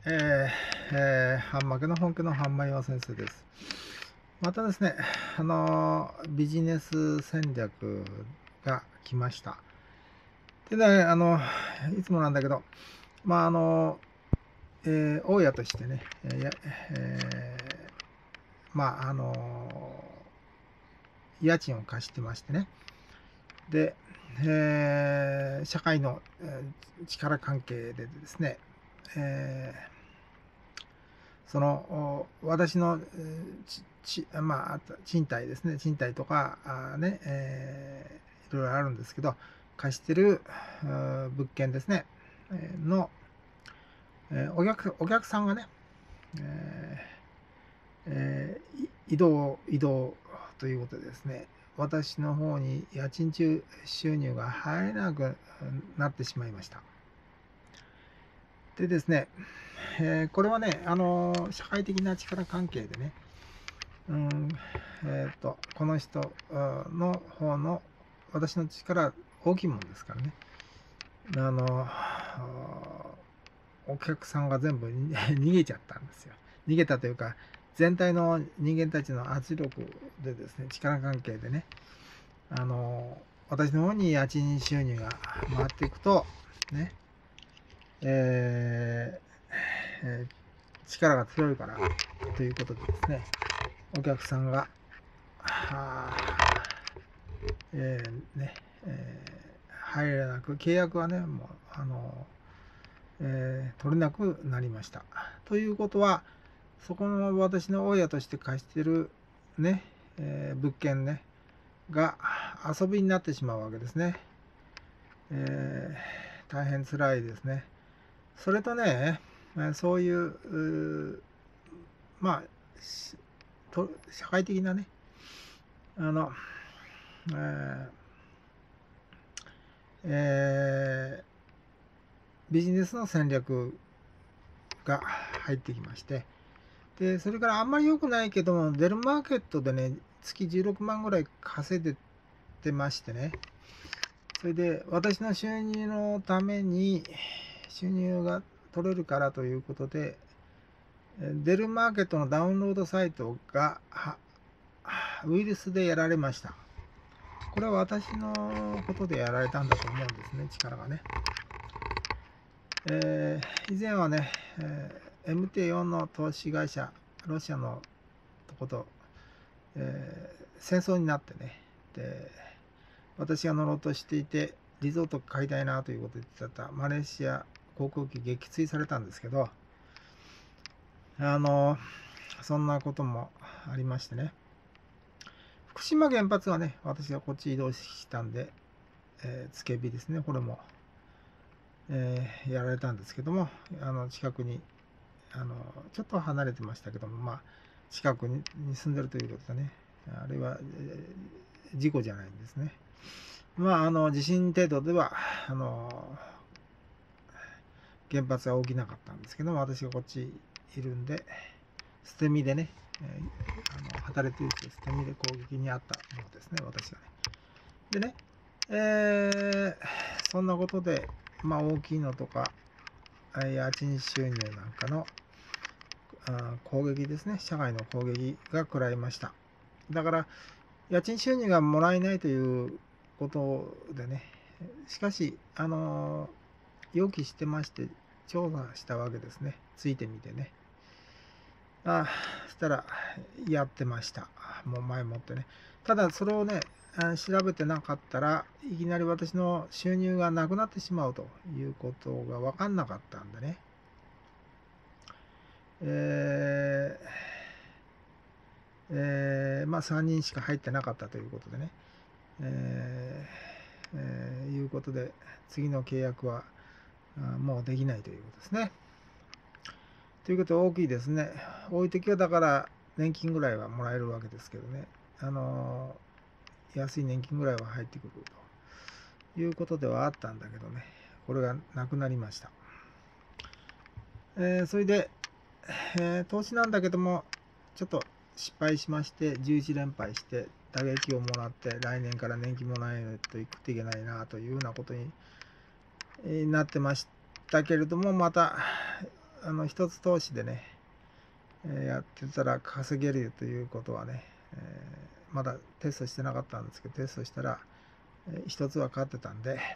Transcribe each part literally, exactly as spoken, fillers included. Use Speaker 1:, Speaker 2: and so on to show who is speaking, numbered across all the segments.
Speaker 1: えーえー、半負けの本家の半間岩先生です。またですね、あのビジネス戦略が来ました。でね、あのいつもなんだけど、まああの、えー、大家としてね、えーえー、まああの家賃を貸してましてね、で、えー、社会の、えー、力関係でですね、えーその私のちち、まあ、賃貸ですね、賃貸とかあ、ねえー、いろいろあるんですけど、貸してる物件ですね、の、えー、お客お客さんがね、えーえー、移動、移動ということでですね、私の方に家賃中収入が入れなくなってしまいました。でですね、えー、これはね、あの社会的な力関係でね、うんえー、とこの人の方の私の力大きいもんですからね、あのお客さんが全部逃げちゃったんですよ。逃げたというか、全体の人間たちの圧力でですね、力関係でね、あの私の方に家賃収入が回っていくとね、えーえー、力が強いからということでですね、お客さんがはえーねえー、入れなく、契約はね、もうあの、えー、取れなくなりました。ということは、そこの私の大家として貸してるね、えー、物件ね、が遊びになってしまうわけですね。えー、大変辛いですね。それとね、そういう、うまあ、と社会的なね、あの、えーえー、ビジネスの戦略が入ってきまして、でそれからあんまり良くないけども、デルマーケットでね、月じゅうろくまんぐらい稼いでてましてね、それで私の収入のために、収入が取れるからということで、デルマーケットのダウンロードサイトがウイルスでやられました。これは私のことでやられたんだと思うんですね、力がね。えー、以前はね、えー、エムティーよん の投資会社、ロシアのとこと、えー、戦争になってね、で私が乗ろうとしていて、リゾート買いたいなということで言ってたマレーシア航空機撃墜されたんですけど、あのそんなこともありましてね、福島原発はね、私がこっち移動したんで、えー、つけ火ですね、これも、えー、やられたんですけども、あの近くにあのちょっと離れてましたけども、まあ、近くに住んでるということでね、あれは、えー、事故じゃないんですね。まあ、あの地震程度ではあの原発は起きなかったんですけども、私がこっちいるんで、捨て身でね、えー、あの働いている人で捨て身で攻撃にあったものですね、私がね。でね、えー、そんなことで、まあ、大きいのとか、家賃収入なんかの攻撃ですね、社会の攻撃が食らいました。だから、家賃収入がもらえないということでね、しかし、あの予期してまして、調査したわけですね、ついてみてね。ああ、そしたら、やってました。もう前もってね。ただ、それをね、調べてなかったらいきなり私の収入がなくなってしまうということが分かんなかったんでね、えーえー、まあさんにんしか入ってなかったということでね、えーえー、いうことで次の契約はもうできないということですね。ということは大きいですね。多い時はだから年金ぐらいはもらえるわけですけどね、あのー、安い年金ぐらいは入ってくるということではあったんだけどね、これがなくなりました。えー、それで、えー、投資なんだけどもちょっと失敗しまして、じゅういち連敗して打撃をもらって、来年から年金もらえないといけないなというようなことになってましたけれども、またあの一つ投資でね、えーやってたら稼げるということはね、えーまだテストしてなかったんですけど、テストしたら、えー一つは勝ってたんで、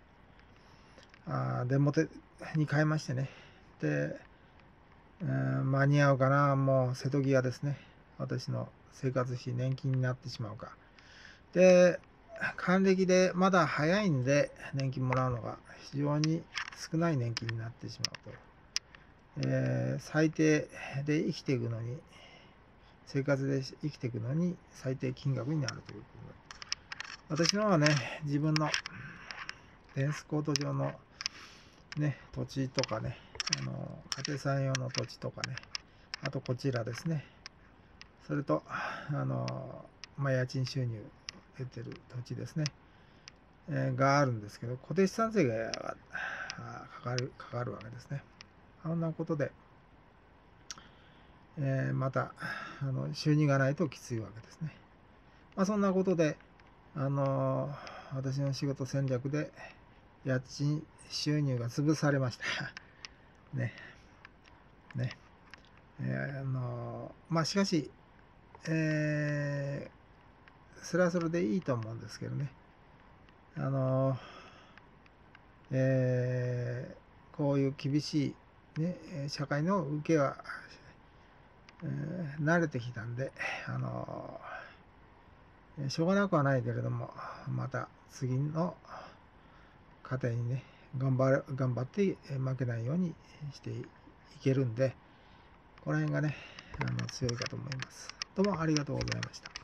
Speaker 1: あデモテに変えましてね。で、えー間に合うかな、もう瀬戸際ですね。私の生活費、年金になってしまうか。で、還暦でまだ早いんで、年金もらうのが非常に少ない年金になってしまうと。えー最低で生きていくのに、生活で生きていくのに最低金額になるということで。私のはね、自分のテニスコート上のね、土地とかね、あの家庭菜用の土地とかね、あとこちらですね、それと、あの、まあ、家賃収入得てる土地ですね、えーがあるんですけど、固定資産税がかかる、かかるわけですね。そんなことで、えーまたあの収入がないときついわけですね。まあ、そんなことで、あの私の仕事戦略で家賃収入が潰されました。ね。ね。えーあのまあしかし、えーそれはそれでいいと思うんですけどね。あのえーこういう厳しい、ね、社会の受けは、えー慣れてきたんで、あのしょうがなくはないけれども、また次の過程にね、頑張る、頑張って負けないようにしていけるんで、この辺がね、あの強いかと思います。どうもありがとうございました。